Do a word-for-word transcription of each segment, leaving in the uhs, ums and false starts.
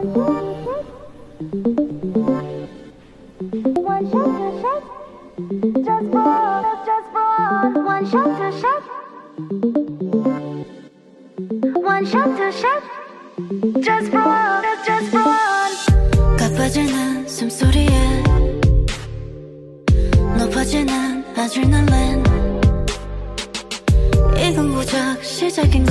One shot to shot, just for us, just for us. One shot to shot, one shot to shot, just for us, just for us. 가빠지는 숨소리에 높아지는 아드레날린. 이건 고작 시작인걸.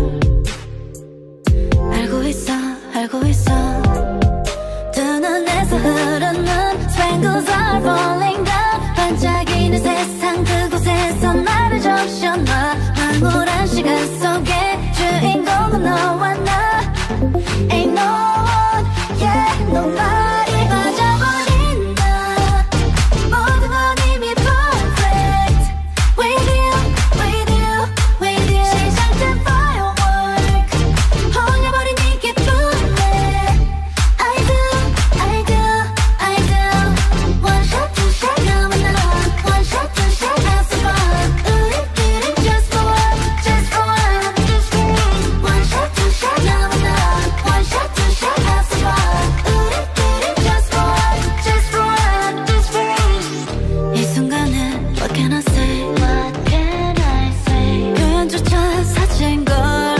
알고 있어 알고 있어. 두 눈에서 흐르는 Spangles are falling down. 반짝이는 세상 그곳에서 나를 적셔놔. 황홀한 시간 속에 주인공은 너와 나. Ain't no one, yeah, nobody. 빠져버린다. 모든 건 이미 perfect. With you, with you, with you. 시작된 firework. 홀려버린 이 기쁨에 I do, I do, I do. One shot, two shot, 너와 나. One shot, two shot, have some fun. 우리끼리 just for one, just for one, just for one. One shot, two shot, 너와 나. One shot, two shot, have some fun. 우리끼리 just for one, just for one, just for one. 이 순간에 what can I say? What can I say? 표현조차 사치인걸.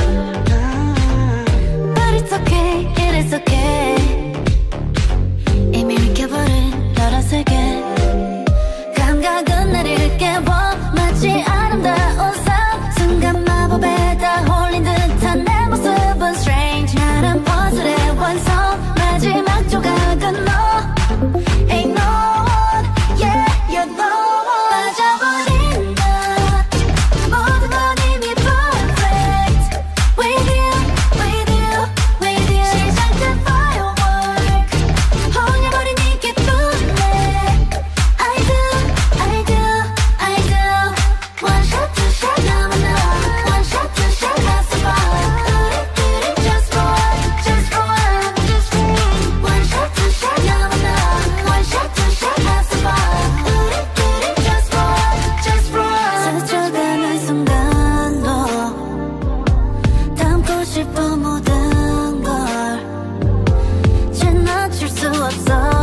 But it's okay, it is okay. 이미 믿겨버린 너란 세계. 감각은 나를 깨워 마치 아름다운 삶. 순간 마법에 다 홀린 듯한 내 모습은 strange. 나란 퍼즐의 완성. 마지막 조각은 너. Ain't no one, yeah, you're the one. 빠져버린다. 모든 건 이미 perfect. With you, with you, with you. 시작된 firework. 홀려버린 이 기쁨에 I do, I do, I do. One shot, two shot, 너와 나. One shot, two shot, have some fun. 우리끼리 just for one, just for one, just for one. One shot, two shot, 너와 나. One shot, two shot, have some fun. 우리끼리 just for one, just for one. 스쳐가는 순간도 담고 싶어 모든 걸 지나칠 수 없어.